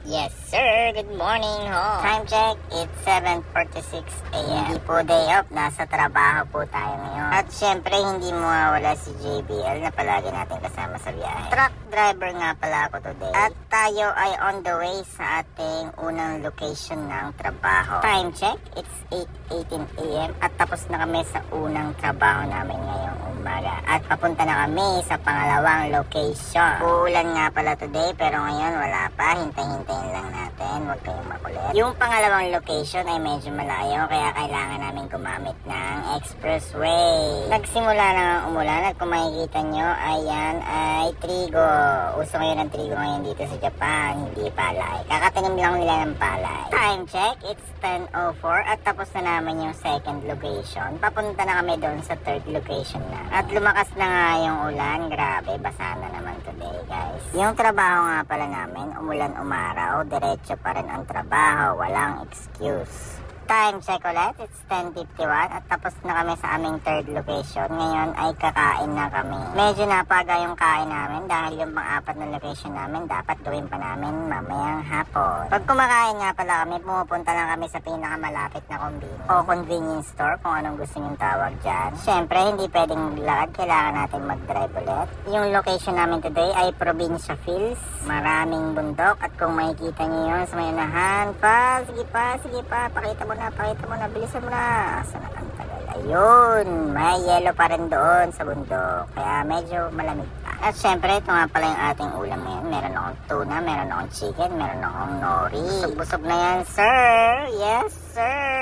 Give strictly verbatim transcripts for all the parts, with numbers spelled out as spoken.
Yes sir, good morning ho. Time check, it's seven forty-six a m Hindi po day off, nasa trabaho po tayo ngayon. At syempre hindi mawawala si J B L na palagi natin kasama sa biyahe. Truck driver nga pala ako today. At tayo ay on the way sa ating unang location ng trabaho. Time check, it's eight eighteen a m At tapos na kami sa unang trabaho namin ngayong umaga. At papunta na kami sa pangalawang location. Uulan nga pala today pero ngayon wala pa, hintay-hintay lang natin, huwag kayong makulit. Yung pangalawang location ay medyo malayo kaya kailangan namin gumamit ng expressway. Nagsimula na ang umulan at kung makikita nyo, ayan ay trigo. Uso ngayon ang trigo ngayon dito sa Japan, hindi palay. Kakatanim lang nila ng palay. Time check, it's ten oh four at tapos na naman yung second location. Papunta na kami doon sa third location na. At lumakas na nga yung ulan, grabe, basa na naman today guys. Yung trabaho nga pala namin, umulan umaraw, diretso pa rin ang trabaho, walang excuse. Time check ulit, it's ten fifty-one at tapos na kami sa aming third location. Ngayon ay kakain na kami. Medyo napaga yung kain namin dahil yung pang-apat na location namin dapat gawin pa namin mamayang hapon. Pag kumakain nga pala kami, pumupunta lang kami sa pinakamalapit na convenience o convenience store kung anong gusto nyong tawag dyan. Siyempre, hindi pwedeng maglakad, kailangan natin mag-drive ulit. Yung location namin today ay Provincia Fields. Maraming bundok at kung makikita nyo yun sa may unahan pa, sige pa, sige pa, pakita mo na, pakita mo na, bilisan mo na. Sana ang tagal. Ayun, may yellow pa rin doon sa bundok. Kaya medyo malamig pa. At syempre, ito nga pala yung ating ulam ngayon. Meron akong tuna, meron akong chicken, meron akong nori. Busog-busog na yan, sir. Yes, sir.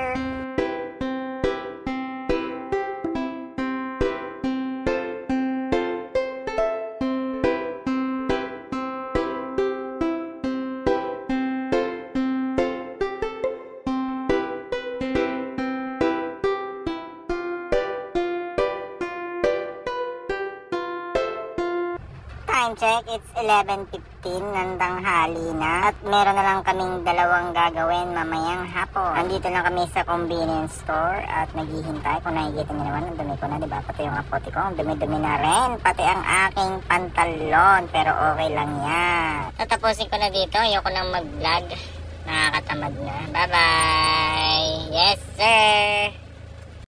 Time check, it's eleven fifteen ng tanghali na at meron na lang kaming dalawang gagawin mamayang hapon. Andito na kami sa convenience store at naghihintay. Kung nakikita niyo naman, ang dumi ko na, diba? Pati yung apote ko, ang dumi-dumi na rin. Pati ang aking pantalon, pero okay lang yan. Tatapusin ko na dito, ayoko nang mag-vlog. Nakakatamad na. Bye-bye! Yes, sir!